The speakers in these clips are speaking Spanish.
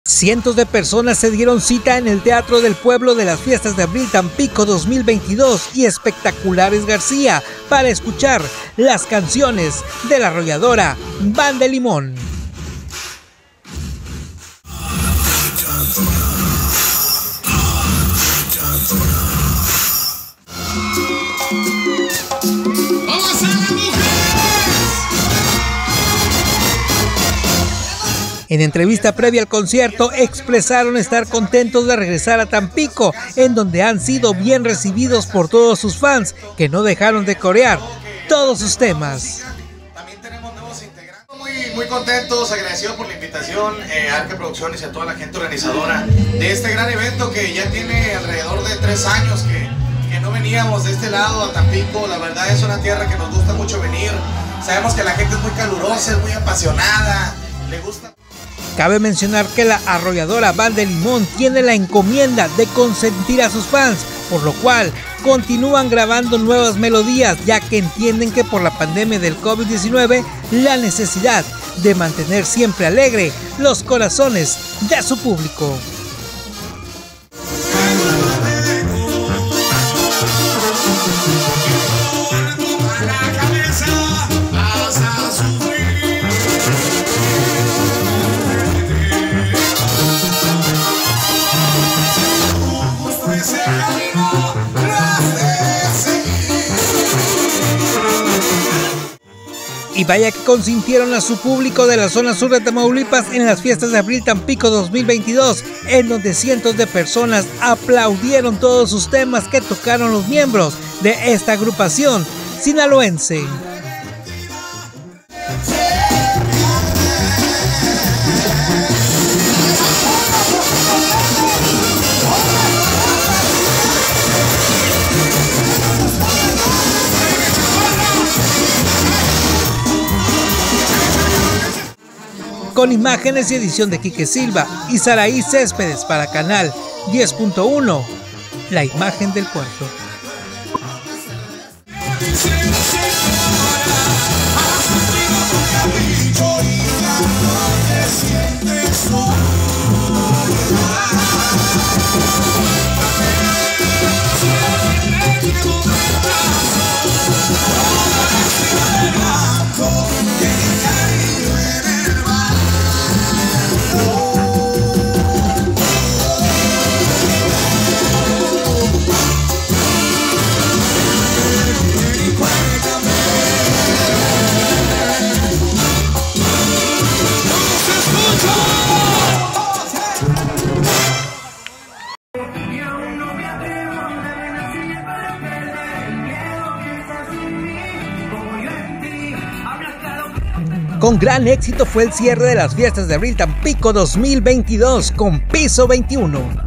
Cientos de personas se dieron cita en el Teatro del Pueblo de las Fiestas de Abril Tampico 2022 y Espectaculares García para escuchar las canciones de la arrolladora Banda El Limón. En entrevista previa al concierto, expresaron estar contentos de regresar a Tampico, en donde han sido bien recibidos por todos sus fans, que no dejaron de corear todos sus temas. También tenemos nuevos integrantes. Muy contentos, agradecidos por la invitación, Arque Producciones y a toda la gente organizadora de este gran evento que ya tiene alrededor de 3 años que no veníamos de este lado a Tampico. La verdad es una tierra que nos gusta mucho venir. Sabemos que la gente es muy calurosa, es muy apasionada, le gusta. Cabe mencionar que la arrolladora Banda El Limón tiene la encomienda de consentir a sus fans, por lo cual continúan grabando nuevas melodías, ya que entienden que por la pandemia del COVID-19, la necesidad de mantener siempre alegre los corazones de su público. Y vaya que consintieron a su público de la zona sur de Tamaulipas en las Fiestas de Abril Tampico 2022, en donde cientos de personas aplaudieron todos sus temas que tocaron los miembros de esta agrupación sinaloense. Con imágenes y edición de Quique Silva y Saraí Céspedes para Canal 10.1, La Imagen del Puerto. Con gran éxito fue el cierre de las Fiestas de Abril Tampico 2022 con Piso 21.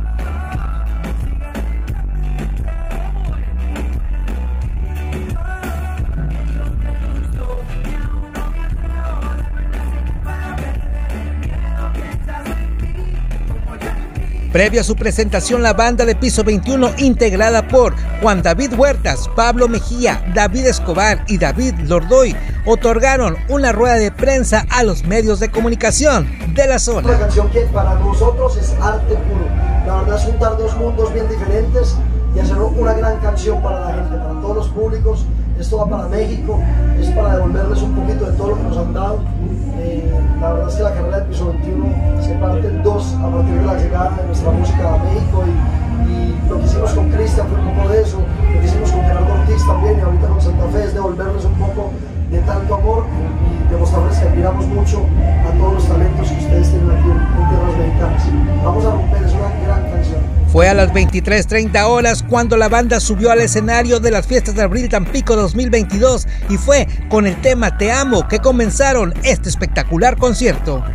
Previo a su presentación, la banda de Piso 21, integrada por Juan David Huertas, Pablo Mejía, David Escobar y David Lordoy, otorgaron una rueda de prensa a los medios de comunicación de la zona. Una canción que para nosotros es arte puro. La verdad es juntar dos mundos bien diferentes y hacer una gran canción para la gente, para todos los públicos. Esto va para México, es para devolverles un poquito de todo lo que nos han dado. La verdad es que la carrera de Piso 21 se parte en dos a partir de la llegada de nuestra música a México y lo que hicimos con Cristian fue un poco de eso, lo que hicimos con Gerardo Ortiz también y ahorita con Santa Fe es devolverles un poco de tanto amor y demostrarles que admiramos mucho a todos los talentos que ustedes tienen aquí en tierras mexicanas. Vamos a romper, es una gran canción. Fue a las 23:30 horas cuando la banda subió al escenario de las Fiestas de Abril Tampico 2022 y fue con el tema Te Amo que comenzaron este espectacular concierto.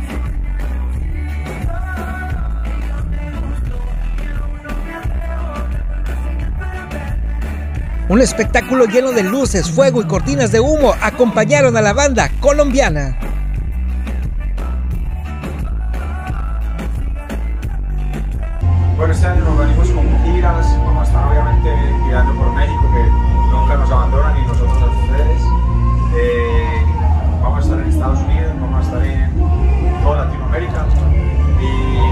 Un espectáculo lleno de luces, fuego y cortinas de humo acompañaron a la banda colombiana. Bueno, este año nos venimos con giras, vamos a estar obviamente girando por México, que nunca nos abandonan y nosotros a ustedes. Vamos a estar en Estados Unidos, vamos a estar en toda Latinoamérica y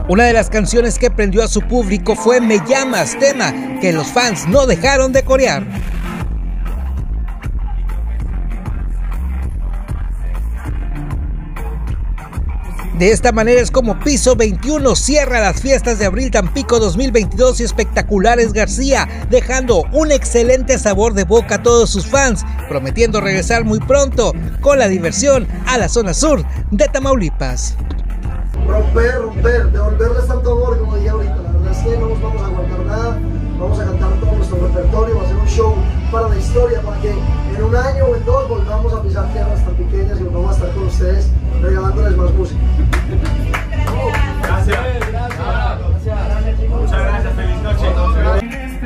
Una de las canciones que prendió a su público fue Me Llamas, tema que los fans no dejaron de corear. De esta manera es como Piso 21 cierra las fiestas de Abril Tampico 2022 y Espectaculares García, dejando un excelente sabor de boca a todos sus fans, prometiendo regresar muy pronto con la diversión a la zona sur de Tamaulipas. Romper, devolverles tanto amor como dije ahorita. La verdad es que no nos vamos a guardar nada, vamos a cantar todo nuestro repertorio, va a ser un show para la historia, para que en un año o en dos volvamos a pisar tierras tan pequeñas y volvamos a estar con ustedes regalándoles más música. Gracias. Muchas gracias, feliz noche.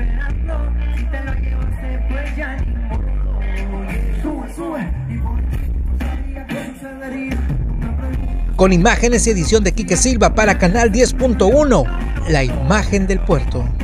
Con imágenes y edición de Quique Silva para Canal 10.1, la imagen del puerto.